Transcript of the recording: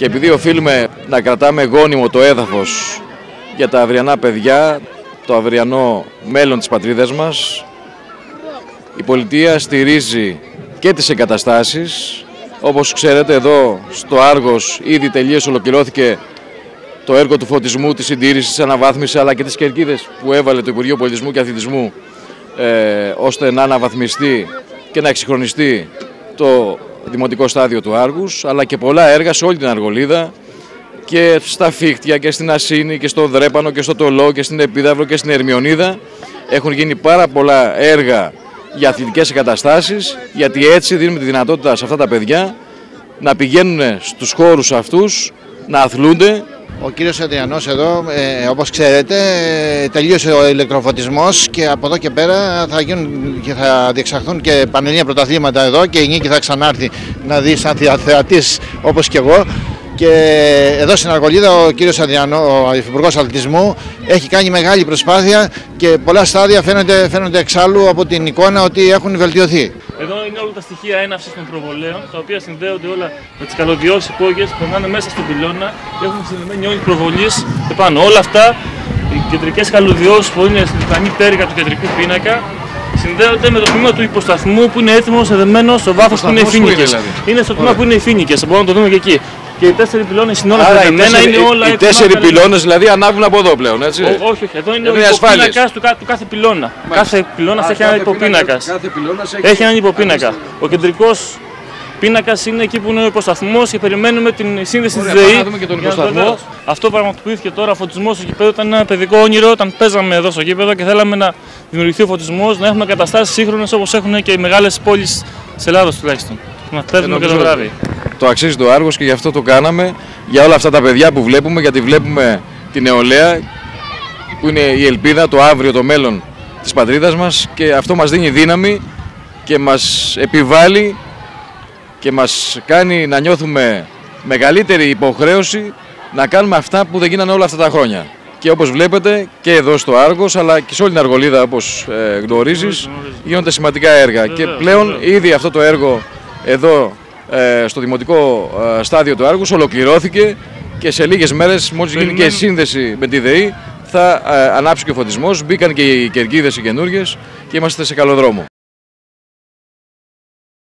Και επειδή οφείλουμε να κρατάμε γόνιμο το έδαφος για τα αυριανά παιδιά, το αυριανό μέλλον της πατρίδας μας, η πολιτεία στηρίζει και τις εγκαταστάσεις. Όπως ξέρετε, εδώ στο Άργος ήδη τελείως ολοκληρώθηκε το έργο του φωτισμού, της συντήρησης, της αναβάθμισης, αλλά και τις κερκίδες που έβαλε το Υπουργείο Πολιτισμού και Αθλητισμού, ώστε να αναβαθμιστεί και να εξυγχρονιστεί το δημοτικό στάδιο του Άργους, αλλά και πολλά έργα σε όλη την Αργολίδα και στα Φίχτια και στην Ασίνη και στο Δρέπανο και στο Τολό και στην Επίδαυρο και στην Ερμιονίδα. Έχουν γίνει πάρα πολλά έργα για αθλητικές εγκαταστάσεις, γιατί έτσι δίνουμε τη δυνατότητα σε αυτά τα παιδιά να πηγαίνουν στους χώρους αυτούς, να αθλούνται. Ο κύριος Αντριανός εδώ, όπως ξέρετε, τελείωσε ο ηλεκτροφωτισμός και από εδώ και πέρα θα διεξαχθούν και πανελλήνια πρωταθλήματα εδώ και η Νίκη θα ξανάρθει να δει σαν θεατής όπως και εγώ. Και εδώ στην Αργολίδα ο κύριος Αντριανός, ο Υφυπουργός Αθλητισμού, έχει κάνει μεγάλη προσπάθεια και πολλά στάδια φαίνονται εξάλλου από την εικόνα ότι έχουν βελτιωθεί. Εδώ είναι όλα τα στοιχεία έναυσης των προβολέων, τα οποία συνδέονται όλα με τις καλωδιώσεις υπόγειες που περνάνε μέσα στον πυλώνα και έχουν συνδεμένη όλη προβολής επάνω. Όλα αυτά, οι κεντρικές καλωδιώσεις που είναι στην διπλανή πτέρυγα του κεντρικού πίνακα, συνδέονται με το τμήμα του υποσταθμού που είναι έτοιμο, εδεμένο στο βάθος που είναι οι φοίνικες. Είναι στο τμήμα που είναι οι φοίνικες, μπορούμε να το δούμε και εκεί. Και οι 4 πυλώνες είναι όλα συνδεμένα, είναι όλα έτοιμα. Οι 4 πυλώνες δηλαδή ανάβουν από εδώ πλέον, έτσι. Όχι, εδώ είναι ο υποπίνακας του κάθε πυλώνα. Κάθε πυλώνας έχει έναν υποπίνακα. Έχει έναν υποπίνακα. Ο κεντρικός πίνακας είναι εκεί που είναι ο υποσταθμός και περιμένουμε την σύνδεση της ΔΕΗ. Αυτό πραγματοποιήθηκε τώρα. Ο φωτισμός στο γήπεδο ήταν ένα παιδικό όνειρο όταν παίζαμε εδώ στο γήπεδο και θέλαμε να δημιουργηθεί ο φωτισμός, να έχουμε καταστάσεις σύγχρονες όπως έχουν και οι μεγάλες πόλεις της Ελλάδος τουλάχιστον. Να παίζουμε και το βράδυ. Το αξίζει το Άργος και γι' αυτό το κάναμε, για όλα αυτά τα παιδιά που βλέπουμε, γιατί βλέπουμε την νεολαία που είναι η ελπίδα, το αύριο, το μέλλον της πατρίδας μας, και αυτό μας δίνει δύναμη και μας επιβάλλει και μας κάνει να νιώθουμε μεγαλύτερη υποχρέωση να κάνουμε αυτά που δεν γίνανε όλα αυτά τα χρόνια. Και όπως βλέπετε και εδώ στο Άργος, αλλά και σε όλη την Αργολίδα, όπως γνωρίζεις, γίνονται σημαντικά έργα. Και πλέον ήδη αυτό το έργο εδώ στο δημοτικό στάδιο του Άργους ολοκληρώθηκε και σε λίγες μέρες, μόλις γίνει και η σύνδεση με τη ΔΕΗ, θα ανάψει και ο φωτισμός. Μπήκαν και οι κερκίδες οι καινούργιες και είμαστε σε καλό δρόμο.